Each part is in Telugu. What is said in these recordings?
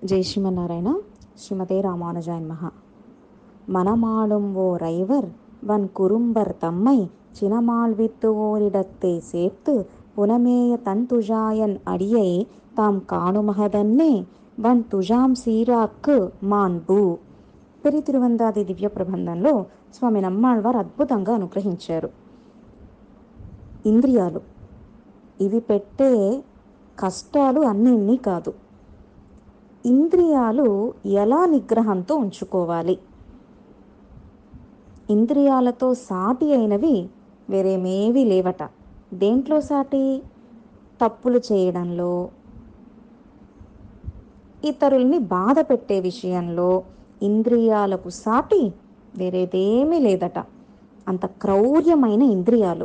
జై శ్రీమన్నారాయణ. శ్రీమతే రామానుజాయ నమః. மணமாளும் ஓர் ஐவர் வன் குறும்பர் தம்மை சினமாள்வித்து ஓரிடத்தே சேர்த்து புனமேய தன் துழாயன் அடியை தாம் కాణుమహదన్నే వన్ తుజాం సీరాక్కు మాన్బు. పెరి తిరువందాది దివ్య ప్రబంధంలో స్వామి నమ్మాళ్వారు అద్భుతంగా అనుగ్రహించారు. ఇంద్రియాలు ఇవి పెట్టే కష్టాలు అన్నీ కాదు. ఇంద్రియాలు ఎలా నిగ్రహంతో ఉంచుకోవాలి, ఇంద్రియాలతో సాటి అయినవి వేరేమేవి లేవట. దేంట్లో సాటి? తప్పులు చేయడంలో, ఇతరుల్ని బాధ పెట్టే విషయంలో ఇంద్రియాలకు సాటి వేరేదేమీ లేదట. అంత క్రౌర్యమైన ఇంద్రియాలు.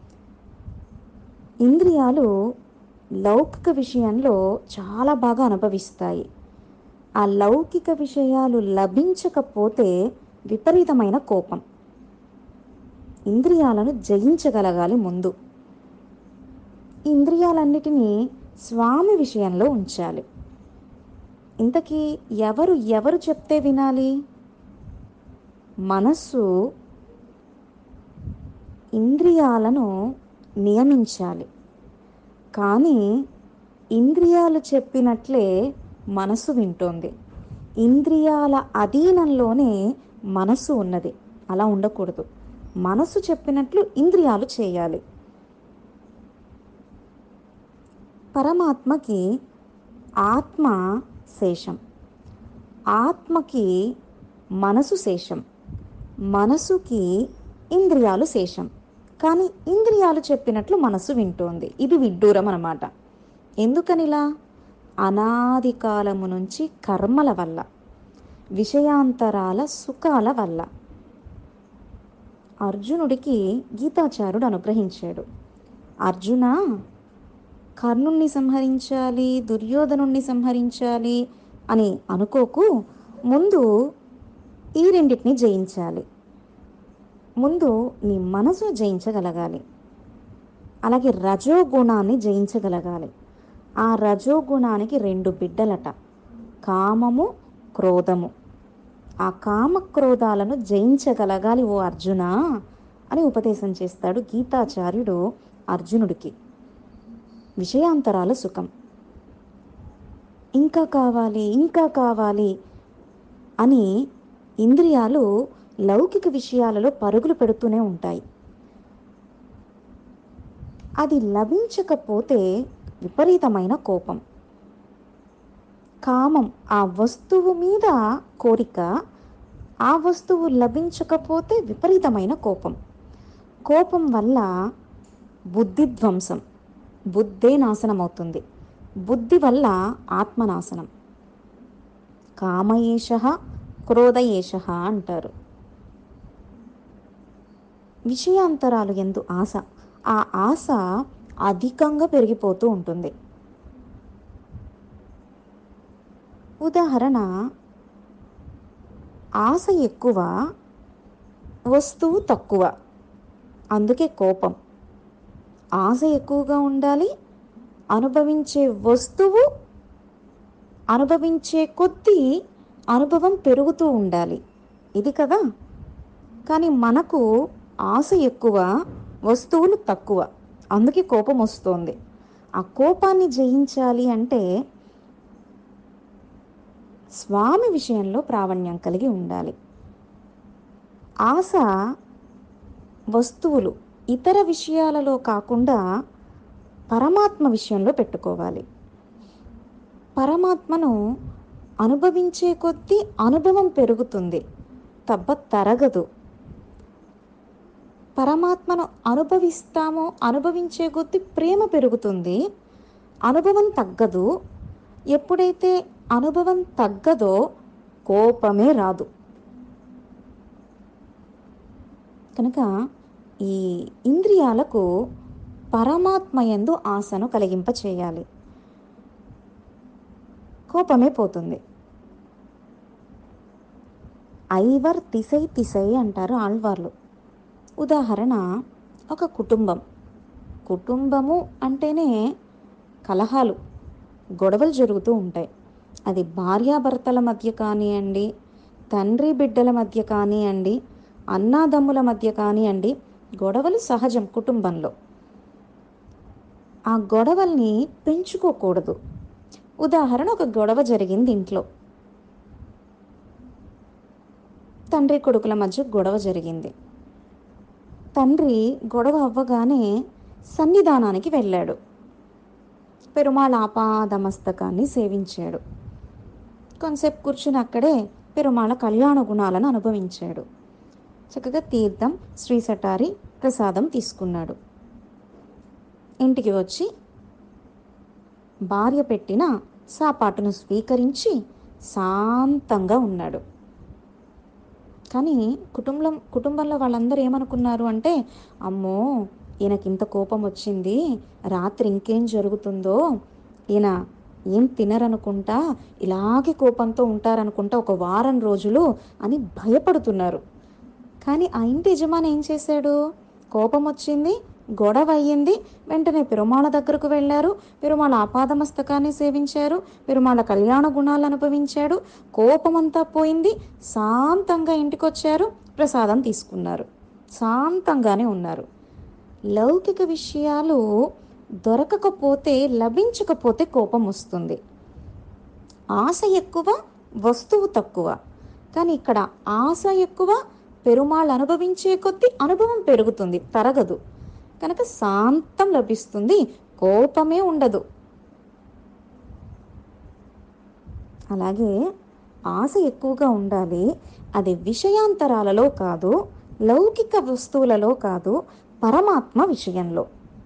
ఇంద్రియాలు లౌకిక విషయంలో చాలా బాగా అనుభవిస్తాయి. ఆ లౌకిక విషయాలు లభించకపోతే విపరీతమైన కోపం. ఇంద్రియాలను జయించగలగాలి ముందు. ఇంద్రియాలన్నిటినీ స్వామి విషయంలో ఉంచాలి. ఇంతకీ ఎవరు చెప్తే వినాలి? మనస్సు ఇంద్రియాలను నియమించాలి. కానీ ఇంద్రియాలు చెప్పినట్లే మనసు వింటోంది. ఇంద్రియాల అధీనంలోనే మనసు ఉన్నది. అలా ఉండకూడదు. మనసు చెప్పినట్లు ఇంద్రియాలు చేయాలి. పరమాత్మకి ఆత్మ శేషం, ఆత్మకి మనసు శేషం, మనసుకి ఇంద్రియాలు శేషం. కానీ ఇంద్రియాలు చెప్పినట్లు మనసు వింటోంది. ఇది విడ్డూరం అన్నమాట. ఎందుకనిలా? అనాది కాలము నుంచి కర్మల వల్ల, విషయాంతరాల సుఖాల వల్ల. అర్జునుడికి గీతాచార్యుడు అనుగ్రహించాడు. అర్జున, కర్ణుణ్ణి సంహరించాలి, దుర్యోధనుణ్ణి సంహరించాలి అని అనుకోకు. ముందు ఈ రెండింటిని జయించాలి. ముందు నీ మనసు జయించగలగాలి. అలాగే రజోగుణాన్ని జయించగలగాలి. ఆ రజోగుణానికి 2 బిడ్డలట, కామము, క్రోధము. ఆ కామక్రోధాలను జయించగలగాలి ఓ అర్జున అని ఉపదేశం చేస్తాడు గీతాచార్యుడు అర్జునుడికి. విషయాంతరాల సుఖం ఇంకా కావాలి, ఇంకా కావాలి అని ఇంద్రియాలు లౌకిక విషయాలలో పరుగులు పెడుతూనే ఉంటాయి. అది లభించకపోతే విపరీతమైన కోపం. కామం, ఆ వస్తువు మీద కోరిక. ఆ వస్తువు లభించకపోతే విపరీతమైన కోపం. కోపం వల్ల బుద్ధిధ్వంసం, బుద్ధే నాశనం అవుతుంది. బుద్ధి వల్ల ఆత్మనాశనం. కామయేష క్రోధయేష అంటారు. విషయాంతరాలు ఎందు ఆశ, ఆ ఆశ అధికంగా పెరిగిపోతూ ఉంటుంది. ఉదాహరణ, ఆశ ఎక్కువ, వస్తువు తక్కువ, అందుకే కోపం. ఆశ ఎక్కువగా ఉండాలి, అనుభవించే వస్తువు అనుభవించే కొద్దీ అనుభవం పెరుగుతూ ఉండాలి. ఇది కదా. కానీ మనకు ఆశ ఎక్కువ, వస్తువులు తక్కువ, అందుకే కోపం వస్తుంది. ఆ కోపాన్ని జయించాలి అంటే స్వామి విషయంలో ప్రావణ్యం కలిగి ఉండాలి. ఆశ వస్తువులు, ఇతర విషయాలలో కాకుండా పరమాత్మ విషయంలో పెట్టుకోవాలి. పరమాత్మను అనుభవించే కొద్దీ అనుభవం పెరుగుతుంది తప్ప తరగదు. పరమాత్మను అనుభవించే కొద్దీ ప్రేమ పెరుగుతుంది, అనుభవం తగ్గదు. ఎప్పుడైతే అనుభవం తగ్గదో కోపమే రాదు. కనుక ఈ ఇంద్రియాలకు పరమాత్మ యందు ఆశను కలిగింపచేయాలి. కోపమే పోతుంది. ఐవర్ తిసై తిసై అంటారు ఆళ్వార్లు. ఉదాహరణ, ఒక కుటుంబము అంటేనే కలహాలు, గొడవలు జరుగుతూ ఉంటాయి. అది భార్యాభర్తల మధ్య కానివ్వండి, తండ్రి బిడ్డల మధ్య కానివ్వండి, అన్నాదమ్ముల మధ్య కానివ్వండి, గొడవలు సహజం కుటుంబంలో. ఆ గొడవల్ని పెంచుకోకూడదు. ఉదాహరణ, ఒక గొడవ జరిగింది ఇంట్లో. తండ్రి కొడుకుల మధ్య గొడవ జరిగింది. తండ్రి గొడవ అవ్వగానే సన్నిధానానికి వెళ్ళాడు. పెరుమాళ్ ఆపాదమస్తకాన్ని సేవించాడు. కొంతసేపు కూర్చుని అక్కడే పెరుమాళ కళ్యాణ గుణాలను అనుభవించాడు. చక్కగా తీర్థం, శ్రీసటారి ప్రసాదం తీసుకున్నాడు. ఇంటికి వచ్చి భార్య పెట్టిన సాపాటును స్వీకరించి శాంతంగా ఉన్నాడు. కానీ కుటుంబంలో వాళ్ళందరూ ఏమనుకున్నారు అంటే, అమ్మో ఈయనకింత కోపం వచ్చింది, రాత్రి ఇంకేం జరుగుతుందో, ఈయన ఏం తినరనుకుంటా, ఇలాగే కోపంతో ఉంటారనుకుంటా ఒక వారం రోజులు అని భయపడుతున్నారు. కానీ ఆ ఇంటి యజమాని ఏం చేశాడు? కోపం వచ్చింది, గొడవ అయ్యింది, వెంటనే పెరుమాళ దగ్గరకు వెళ్ళారు, పెరుమాళ ఆపాదమస్తకాన్ని సేవించారు, పెరుమాళ కళ్యాణ గుణాలు అనుభవించాడు, కోపమంతా పోయింది, శాంతంగా ఇంటికొచ్చారు, ప్రసాదం తీసుకున్నారు, శాంతంగానే ఉన్నారు. లౌకిక విషయాలు దొరకకపోతే, లభించకపోతే కోపం వస్తుంది. ఆశ ఎక్కువ, వస్తువు తక్కువ. కానీ ఇక్కడ ఆశ ఎక్కువ, పెరుమాళ్ అనుభవించే కొద్దీ అనుభవం పెరుగుతుంది, తరగదు. కనుక శాంతం లభిస్తుంది, కోపమే ఉండదు. అలాగే ఆశ ఎక్కువగా ఉండాలి. అది విషయాంతరాలలో కాదు, లౌకిక వస్తువులలో కాదు, పరమాత్మ విషయంలో.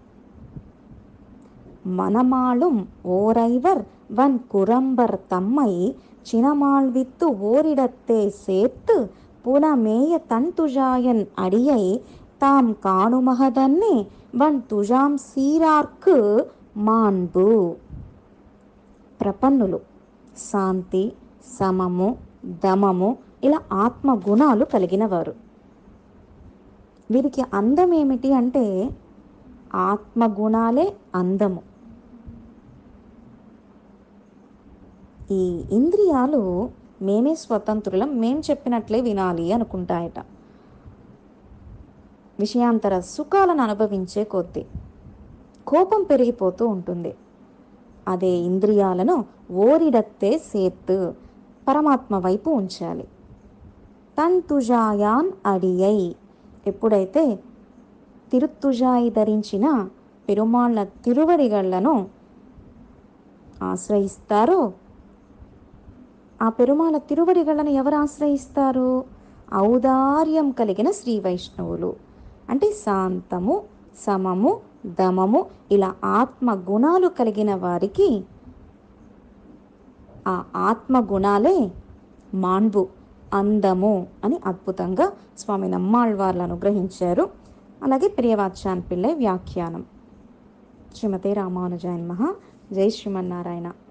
மணமாளும் ஓரைவர் வன் குரம்பர் தம்மை சினமாழ்வித்து ஓரிடத்தே சேர்த்து புனமேய தன் துஜாயன் அடியை தாம் காணுமகதன்னே వన్ తుజాం సీరార్కు మాన్బు. ప్రపన్నులు శాంతి, సమము, దమము ఇలా ఆత్మ గుణాలు కలిగిన వారు. వీరికి అందం ఏమిటి అంటే, ఆత్మగుణాలే అందము. ఈ ఇంద్రియాలు మేమే స్వతంత్రులం, మేం చెప్పినట్లే వినాలి అనుకుంటాయట. విషయాంతర సుఖాలను అనుభవించే కొద్దీ కోపం పెరిగిపోతూ ఉంటుంది. అదే ఇంద్రియాలను ఓరిడత్తే సేత్తు, పరమాత్మ వైపు ఉంచాలి. తన్ తుజాయాన్ అడియై, ఎప్పుడైతే తిరుత్తుజాయి ధరించిన పెరుమాళ్ళ తిరువడిగళ్లను ఆశ్రయిస్తారో, ఆ పెరుమాళ్ళ తిరువడిగళ్లను ఎవరు ఆశ్రయిస్తారు? ఔదార్యం కలిగిన శ్రీ వైష్ణవులు. అంటే శాంతము, సమము, దమము ఇలా ఆత్మ గుణాలు కలిగిన వారికి ఆ ఆత్మ గుణాలే మాన్బు, అందము అని అద్భుతంగా స్వామి నమ్మాళ్వార్లు అనుగ్రహించారు. అలాగే ప్రియవాచ్యాన్ పిళ్ళై వ్యాఖ్యానం. శ్రీమతే రామానుజాయ నమః. జై శ్రీమన్నారాయణ.